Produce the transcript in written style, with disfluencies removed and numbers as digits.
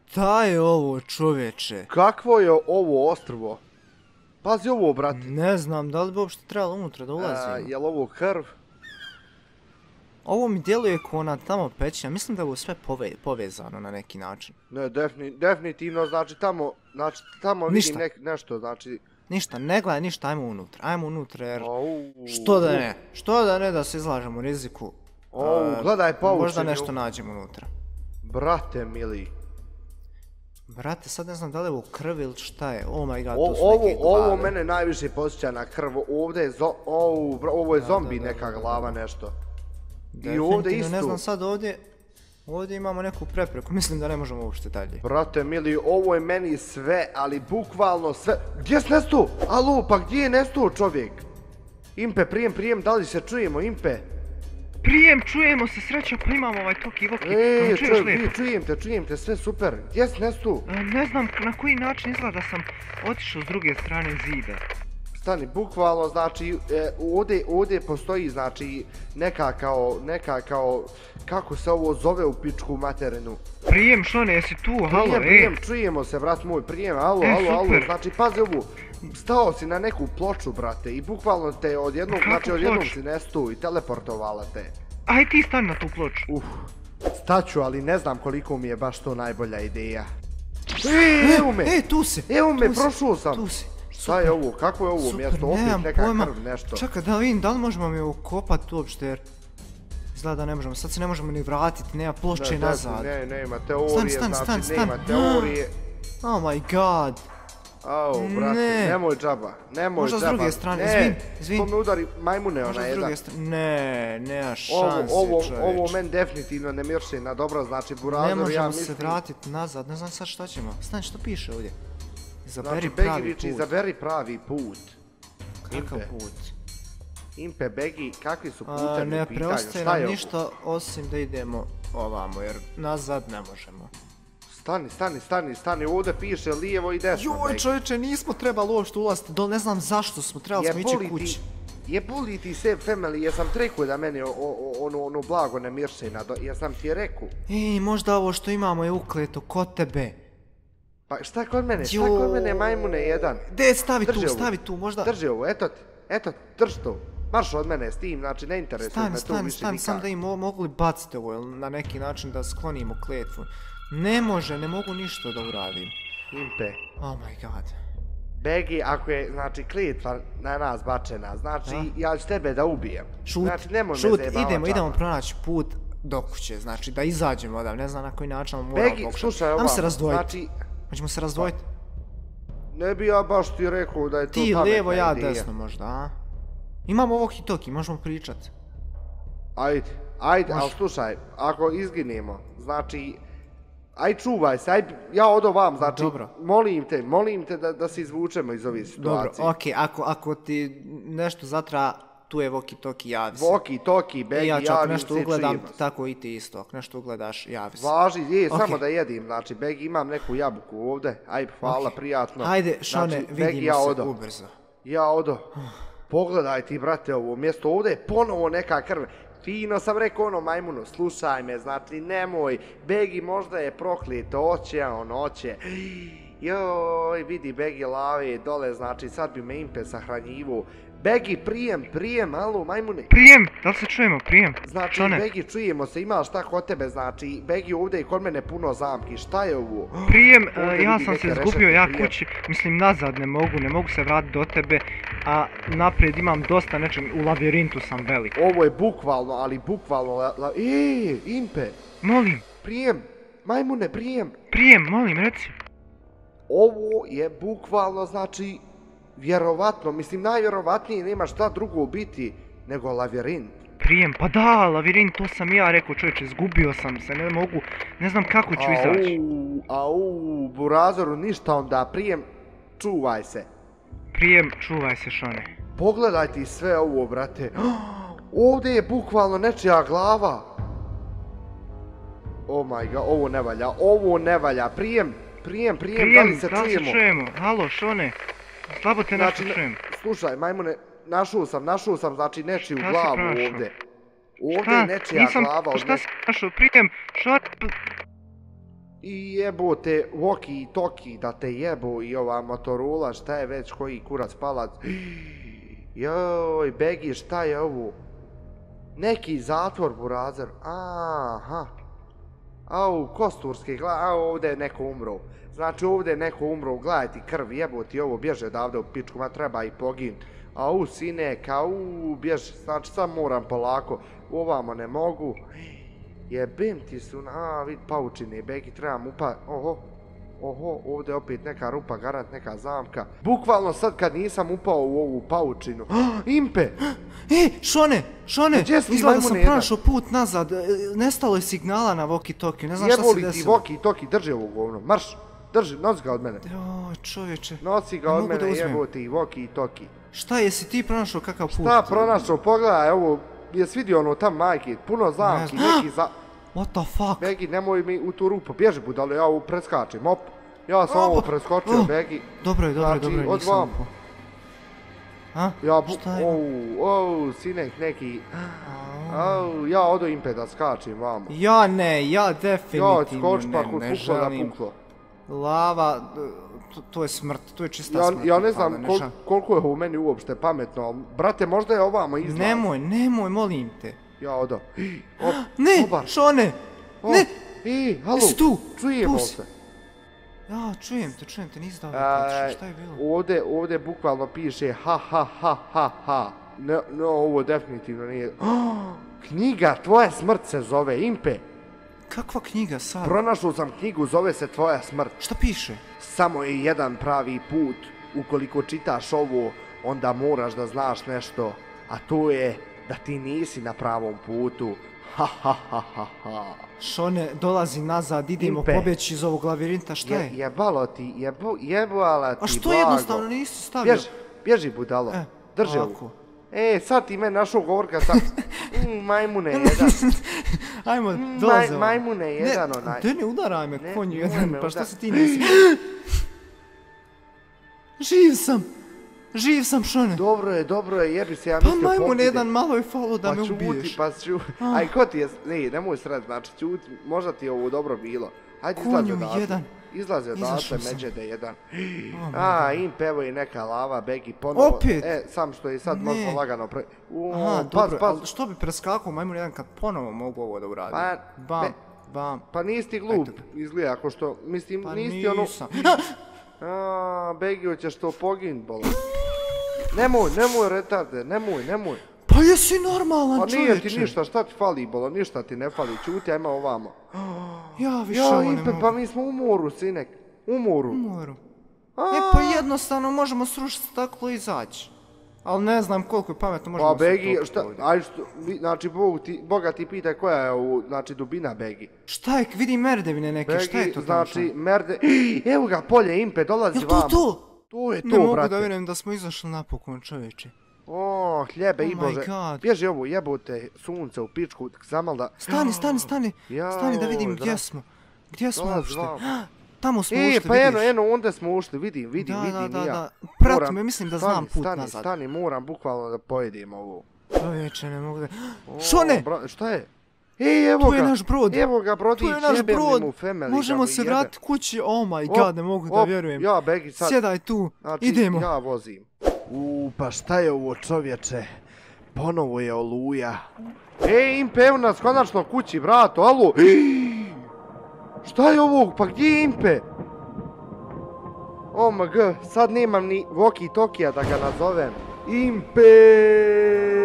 Šta je ovo, čovječe? Kakvo je ovo ostrvo? Pazi ovo, brate. Ne znam, da li bi uopšte trebalo unutra da ulazimo? Jel ovo krv? Ovo mi djeluje kao ona tamo pećina, mislim da je ovo sve povezano na neki način. Ne, definitivno, znači tamo vidim nešto, znači... Ništa, ne gledaj ništa, ajmo unutra jer... Što da ne da se izlažemo riziku. Gledaj paučenju. Možda nešto nađemo unutra. Brate mili. Brate, sad ne znam da li je ovo krv ili šta je, oh my god, tu su neke glave. Ovo mene najviše posjeća na krv, ovdje je ovo je zombi neka glava nešto. I ovdje isto. Ne znam sad ovdje imamo neku prepreku, mislim da ne možemo uopšte dalje. Brate mili, ovo je meni sve, ali bukvalno sve. Gdje si nestu? Alo, pa gdje je nestu čovjek? Impe, prijem, da li se čujemo, Impe? Prijem, čujemo se, sreća, pa imamo ovaj toki voki. Čujem te, sve super. Gdje si nestu? Ne znam na koji način izgleda sam otišao s druge strane zida. Stani, bukvalno, znači, ovdje postoji, znači, neka kao, kako se ovo zove u pičku materinu? Prijem, Šone, jesi tu, halo, Prijem, čujemo se, brat moj, prijem, alo, znači, pazi ovu, stao si na neku ploču, brate, i bukvalno te odjednom si nestu i teleportovala te. Aj ti stani na tu ploču. Staću, ali ne znam koliko mi je baš to najbolja ideja. Evo me! Evo me, prošao sam! Tu si. Šta je ovo? Kako je ovo mjesto? Opet neka krv, nešto. Čekaj, da vidim, da li možemo mi ukopati uopšte, jer... Izgleda da ne možemo, sad se ne možemo ni vratiti, nema ploče nazad. Nema teorije, znači nema teorije. Oh my god. Au, brate, nemoj džaba, Možda s druge strane, izvin. To me udari majmune ona jedan. Ne, nema šanse, čovječ. Ovo meni definitivno ne mirše na dobro, znači Burazor, ja mislim... Ne možemo se vratiti nazad, ne znam sad šta ćemo. Stani, što piše ovdje? Znači, Begi, izaberi pravi put. Kakav put? Impe, Begi, kakvi su putevi u pitanju? Ne preostaje nam ništa osim da idemo ovamo, jer nazad ne možemo. Stani, ovdje piše lijevo i desno, Begi. Joj, čovječe, nismo trebali uopšte ulaziti dole, ne znam zašto smo, trebali smo ići kući. Jebuli ti Save Family, jesam ti rekao da meni ono blago ne mirše, jesam ti je rekao? Možda ovo što imamo je ukleto kod tebe. Pa šta kod mene, majmune jedan? Stavi tu, možda... Drži ovo, eto, drž to. Marš od mene s tim, znači ne interesuje me to više nikak. Stani, sam da im mogli baciti ovo, na neki način da sklonimo kletvu. Ne mogu ništa da uradim. Impe. Oh my god. Begi, ako je, znači, kletva na nas bačena, znači, ja ću tebe da ubijem. Šut, idemo pronaći put do kuće, znači, da izađemo odavde, ne znam na koji način moramo pokušati. Begi, slušaj ovako, znači... Hoćemo se razdvojiti? Ne bi ja baš ti rekao da je to pametna ideja. Ti lijevo, ja desno možda, a? Imamo ovo hitoki, možemo pričat. Ajde, ali slušaj, ako izginemo, znači... Aj čuvaj se, ja odo vam, znači, molim te da se izvučemo iz ove situacije. Dobro, okej, ako ti nešto zatra, tu je walkie-talkie, javi se. Walkie-talkie, Begi, javim se, ja čak nešto ugledam, tako i ti isto, ako nešto ugledaš, javi se. Važi, samo da jedim, znači, Begi, imam neku jabuku ovdje, aj, hvala, prijatno. Ajde, Šone, vidimo se ubrzo. Ja odo, pogledaj ti, brate, ovo mjesto, ovdje je ponovo neka krv. Fino sam rekao ono majmuno, slušaj me, znači nemoj, Begi možda je proklet, oće. Joj, vidi Begi lave dole, znači sad bi me Impe sahranjivo. Begi, prijem, alo majmune. Prijem, da li se čujemo, prijem? Znači, Begi, čujemo se, imaš šta kod tebe, znači, Begi ovdje i kod mene puno zamki, šta je ovo? Prijem, ja sam se izgubio, ja kući, mislim nazad ne mogu se vratiti do tebe, a naprijed imam dosta nečeg, u lavirintu sam velik. Ovo je bukvalno, ali bukvalno, Impe. Molim. Prijem, majmune, prijem. Prijem, molim, reci. Ovo je bukvalno, znači, vjerovatno, mislim najvjerovatnije nema šta drugo biti nego lavirint. Prijem, pa da, lavirint, to sam ja rekao, čovječe, izgubio sam se, ne znam kako ću izaći. Burazoru, ništa onda, prijem, čuvaj se. Prijem, čuvaj se, Šone. Pogledaj ti sve ovo, brate. Ovdje je bukvalno nečija glava. Oh my god, ovo ne valja, prijem, da li se čujemo? Halo, Šone. Slabo te nešto čujem. Slušaj, majmune, našao sam, znači, nečiju glavu ovdje. Ovdje je nečija glava. Šta si našao? Prijem, I jebote, walkie talkie da te jebo i ova Motorola, šta je već, koji kurac palac. Joj, Begi, šta je ovo? Neki zatvor, burazer. Aha. Au, Kosturski, ovdje je neko umro. Znači ovdje je neko umro, gledaj ti krv, jeboti ovo, bježe odavde u pičku, ma treba i pogin. Au, sinek, au, bježi, znači sad moram polako, ovamo ne mogu. Jebem ti su, vid paučine, Begi, trebam oho, ovdje je opet neka rupa, garant neka zamka. Bukvalno sad kad nisam upao u ovu paučinu. Impe! Šone, izgleda da sam pronašao put nazad, nestalo je signala na walkie-talkie, ne znam šta se desilo. Jeboli ti walkie-talkie, drži ovo govno, marš, drži, nosi ga od mene. Joj, čovječe, nosi ga od mene, jeboti, walkie-talkie. Šta, jesi ti pronašao kakav put? Šta pronašao, pogledaj, ovo, jesi vidio ono tam majke, puno zamki, neki za... What the fuck? Begi, nemoj mi u tu rupu, bježi budalo, ja ovo preskačem, op. Ja sam ovo preskočio, Begi. Dobro, nisam upao. Šta je? Sinek neki. Ja odo Impe da skačem vamo. Ja definitivno ne želim. Lava, to je smrt, to je čista smrt. Ja ne znam koliko je u meni uopšte pametno, brate, možda je ovamo izlaz. Nemoj, molim te. Ja odo. Ne, Šone, ne. Halo, čujemo se. Ja, čujem te, nisi dao da kažeš, šta je bilo? Ovdje bukvalno piše ha. No, ovo definitivno nije. Knjiga, tvoja smrt se zove, Impe. Kakva knjiga sad? Pronašao sam knjigu, zove se Tvoja smrt. Šta piše? Samo je jedan pravi put. Ukoliko čitaš ovo, onda moraš da znaš nešto. A to je da ti nisi na pravom putu. Ha. Šone, dolazi nazad, idemo pobjeći iz ovog lavirinta, šta je? Jebalo ti, jebala ti, a što jednostavno nisi stavio? Bježi budalo, drži ovu. Sad ti me našao govorka sa... majmune jedan. Ajmo, dolaze ovo. Majmune jedan onaj. Ne udaraj me, konju jedan, pa što se ti nisi... Živ sam, Šone. Dobro je, jebi se, ja mislio pokide. Pa majmun jedan, malo je falo da me ubiješ. Pa čuti, aj ko ti je, nemoj sred, znači čuti, možda ti je ovo dobro bilo. Ajde izlazi odatle, međede jedan. Impe, evo i neka lava, Begi, ponovo. Opet? Sam što i sad možemo lagano pre... dobro, ali što bi preskakao majmun jedan kad ponovo mogu ovo da uradim? Bam. Pa nisi ti glup, izgleda ako što, mislim, nisi ti ono... Begi, hoćeš to pogin, bola. Nemoj retarde, nemoj. Pa jesi normalan, čovječe. Pa nije ti ništa, šta ti fali, bola, ništa ti ne fali, čuti, ajmo ovamo. Ja više ovo ne mogu. Pa mi smo u moru, sinek, u moru. Pa jednostavno možemo srušiti staklo i izaći. Ali ne znam koliko je pametno možemo se utopiti ovdje. Znači, Boga ti pitaj koja je ovo, znači, dubina, Begi. Šta je, vidim merdevine neke, šta je to tamo? Znači, evo ga, polje, Impe, dolazi vamo. Jel to? To je to, brate. Ne mogu da vjerujem da smo izašli napokon, čovječe. Hljebe i Bože. Bježi ovo, jebote, sunce u pičku, zamal da... Stani da vidim gdje smo. Gdje smo uopšte? Tamo smo ušli, vidiš. Pa eno, onda smo ušli, vidim, Da. Prati me, mislim da znam put nazad. Stani, moram bukvalno da pojedem ovo. Čovječe, ne mogu da... Šone! Šta je? Evo ga! Tu je naš brod! Evo ga, brodić, jebem li mu family. Možemo se vratiti kući, oh my god, ne mogu da vjerujem. Ja, Begi, sad... Sjedaj tu, idemo. Ja vozim. Pa šta je ovo, čovječe? Ponovo je oluja. Impe, evo nas konačno kući, brato, alo! Šta je ovo? Pa gdje je Impe? OMG, sad nemam ni walkie-talkie da ga nazovem. Impe!